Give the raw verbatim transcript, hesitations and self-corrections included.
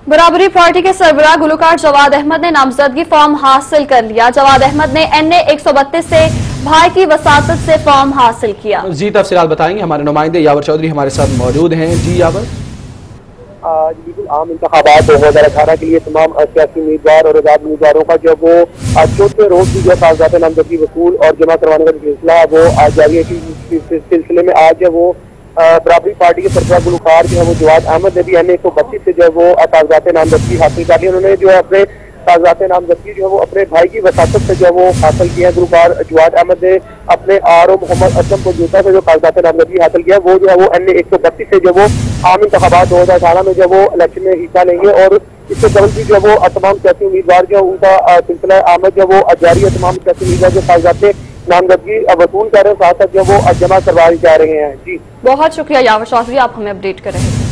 बराबरी पार्टी के सरबराह गुलकार जवाद अहमद ने नामजदगी फॉर्म हासिल कर लिया। जवाद अहमद ने एन ए एक सौ बत्तीस से भाई की वसातत से फॉर्म हासिल किया। जी तफसीलात बताएंगे हमारे नुमाइंदे यावर चौधरी हमारे साथ मौजूद हैं। जी यावर, बिल्कुल आम इंतखाबात दो हजार अठारह के लिए तमाम सियासी उम्मीदवार और आजाद उम्मीदवारों का जो वो चौथे रोज की जो कागजात नामजदगी वसूल और जमा करवाने का सिलसिला वो आज जारी है। इस सिलसिले में आज जो वो बराबरी पार्टी के सरबराह गुलकार जो है वो जवाद अहमद ने भी एन ए एक सौ बत्तीस से जो है वो कागजात नामजदगी हासिल कर ली। उन्होंने जो है अपने कागजात नामजदगी जो है वो अपने भाई की वसातत से जो है वो हासिल किया। गुलकार जवाद अहमद ने अपने आर ओ मोहम्मद असलम को जूता से जो कागजात नामजदगी हासिल किया वो जो है वो एन ए एक सौ बत्तीस से जो वो आम इंतखाबात दो हजार अठारह में जो वो इलेक्शन में हिस्सा लेंगे और इससे कबल भी जो वो तमाम सियासी उम्मीदवार जो उनका सिलसिला आमद जो वो जारी है। तमाम सियासी उम्मीदवार जो कागजात नामजदगी वसूल कर रहे हैं साथ साथ जो वो जमा करवाए जा रहे हैं। जी बहुत शुक्रिया यावर चौधरी, आप हमें अपडेट कर रहे हैं।